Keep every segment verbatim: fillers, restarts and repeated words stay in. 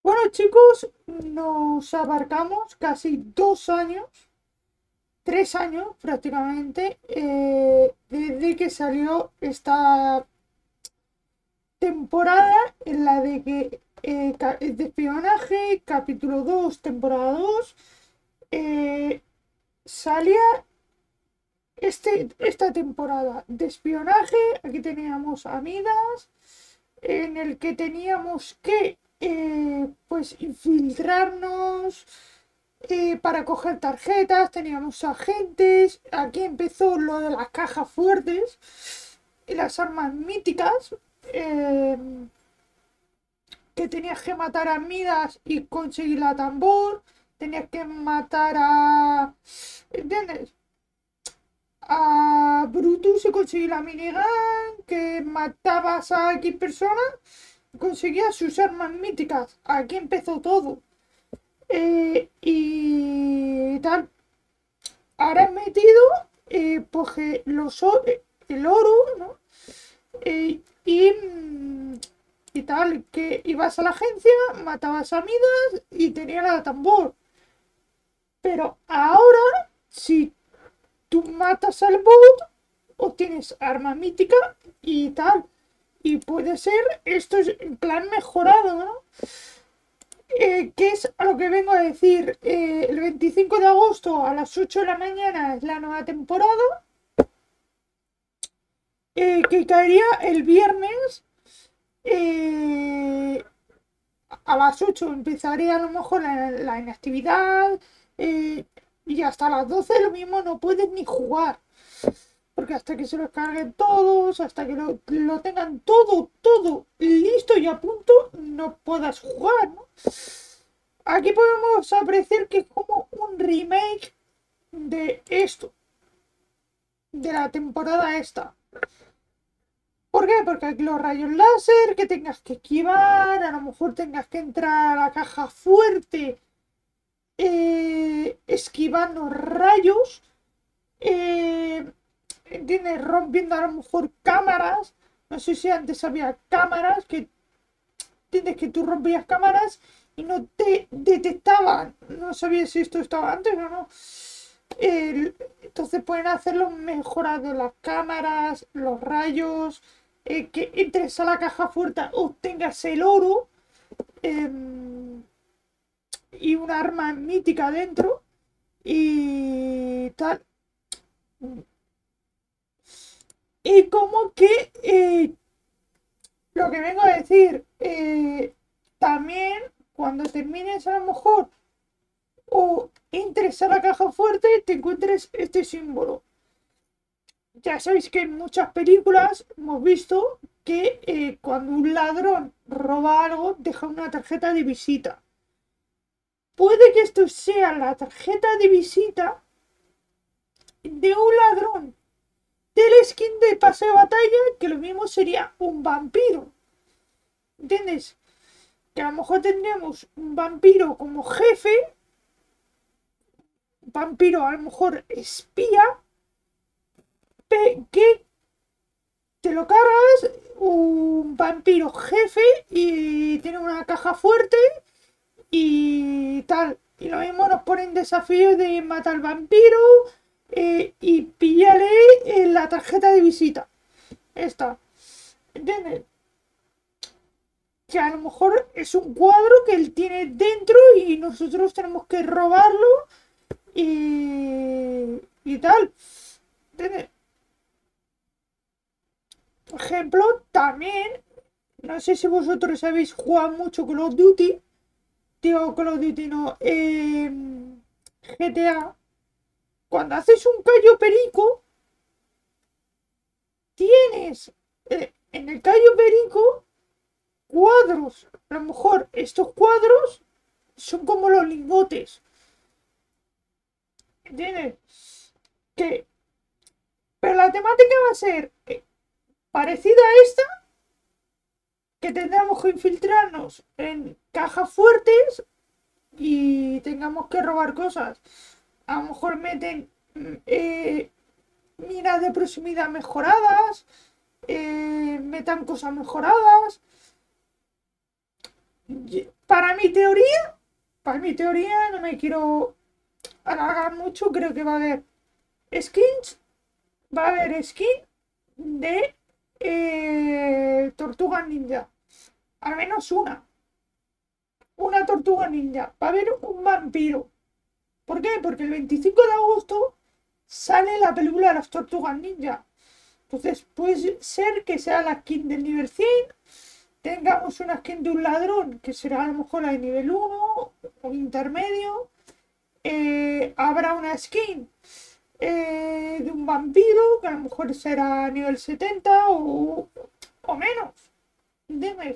Bueno, chicos, nos abarcamos casi dos años, tres años prácticamente, eh, desde que salió esta temporada en la de que eh, de espionaje, capítulo dos, temporada dos, eh, salía este, esta temporada de espionaje. Aquí teníamos a Midas, en el que teníamos que eh, pues infiltrarnos eh, para coger tarjetas, teníamos agentes. Aquí empezó lo de las cajas fuertes y las armas míticas, eh, que tenías que matar a Midas y conseguir la tambor, tenías que matar a... ¿entiendes? A Brutus y conseguir la minigun, que matabas a X personas, conseguías sus armas míticas. Aquí empezó todo. Eh, y tal. Ahora he metido eh, pues, eh, los, el oro, ¿no? Eh, y, y tal, que ibas a la agencia, matabas a Midas y tenías la tambor. Pero ahora, si tú matas al bot, obtienes arma mítica y tal. Y puede ser, esto es en plan mejorado, ¿no? Eh, ¿Qué es a lo que vengo a decir? Eh, el veinticinco de agosto a las ocho de la mañana es la nueva temporada, eh, que caería el viernes. eh, a las ocho empezaría a lo mejor la, la inactividad, eh, y hasta las doce lo mismo no puedes ni jugar. Porque hasta que se los carguen todos, hasta que lo, lo tengan todo, todo listo y a punto, no puedas jugar, ¿no? Aquí podemos apreciar que es como un remake de esto, de la temporada esta. ¿Por qué? Porque aquí los rayos láser que tengas que esquivar, a lo mejor tengas que entrar a la caja fuerte eh, esquivando rayos, eh, ¿entiendes? Rompiendo a lo mejor cámaras. No sé si antes había cámaras que, ¿entiendes? Que tú rompías cámaras y no te detectaban. No sabía si esto estaba antes o no. El, entonces pueden hacerlo mejorando las cámaras, los rayos, eh, que entres a la caja fuerte, obtengas el oro, eh, y un arma mítica dentro y tal. Y como que eh, lo que vengo a decir, eh, también cuando termines a lo mejor o entres a la caja fuerte, te encuentres este símbolo. Ya sabéis que en muchas películas hemos visto que eh, cuando un ladrón roba algo, deja una tarjeta de visita. Puede que esto sea la tarjeta de visita de un ladrón del skin de pase de batalla, que lo mismo sería un vampiro. ¿Entiendes? Que a lo mejor tendríamos un vampiro como jefe, un vampiro a lo mejor espía, que te lo cargas, un vampiro jefe y tiene una caja fuerte y tal. Y lo mismo nos ponen desafíos de matar al vampiro, eh, y píllale eh, la tarjeta de visita. Esta. ¿Entiendes? Que a lo mejor es un cuadro que él tiene dentro y nosotros tenemos que robarlo y, y tal. ¿Entiendes? Por ejemplo, también, no sé si vosotros habéis jugado mucho Call of Duty. Digo, Call of Duty no. Eh, G T A. Cuando haces un callo perico, tienes eh, en el callo perico cuadros. A lo mejor estos cuadros son como los lingotes. ¿Entiendes? Que, pero la temática va a ser eh, parecida a esta, que tendremos que infiltrarnos en cajas fuertes y tengamos que robar cosas. A lo mejor meten eh, miras de proximidad mejoradas, eh, metan cosas mejoradas. Para para mi teoría, para mi teoría, no me quiero alargar mucho, creo que va a haber skins, va a haber skin de eh, Tortuga Ninja, al menos una, una Tortuga Ninja, va a haber un vampiro. ¿Por qué? Porque el veinticinco de agosto sale la película de las Tortugas Ninja. Entonces puede ser que sea la skin del nivel cien, tengamos una skin de un ladrón, que será a lo mejor la de nivel uno o intermedio. Eh, habrá una skin eh, de un vampiro, que a lo mejor será nivel setenta o, o menos. ¿Entiendes?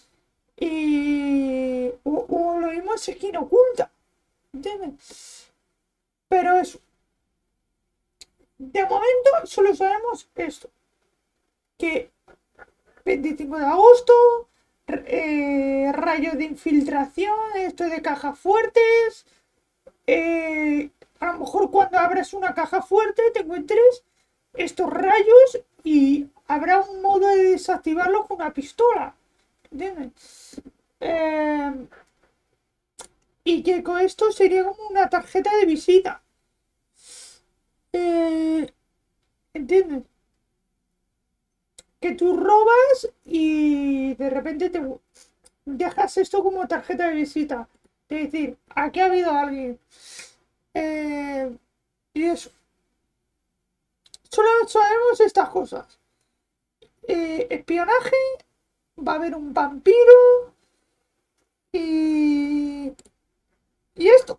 Y, o, o lo mismo es skin oculta. ¿Entiendes? Pero eso. De momento solo sabemos esto. Que veinticinco de agosto, eh, rayos de infiltración, esto de cajas fuertes. Eh, a lo mejor cuando abras una caja fuerte te encuentres estos rayos y habrá un modo de desactivarlo con una pistola. ¿Entiendes? Eh, y que con esto sería como una tarjeta de visita. Eh, ¿Entiendes? Que tú robas y de repente te dejas esto como tarjeta de visita. Es decir, aquí ha habido alguien. Eh, y eso. Solo sabemos estas cosas. Eh, espionaje. Va a haber un vampiro. Y... Y esto.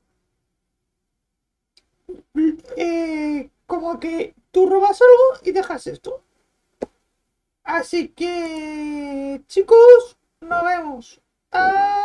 Eh, como que tú robas algo y dejas esto. Así que, chicos, nos vemos. ¡Adiós!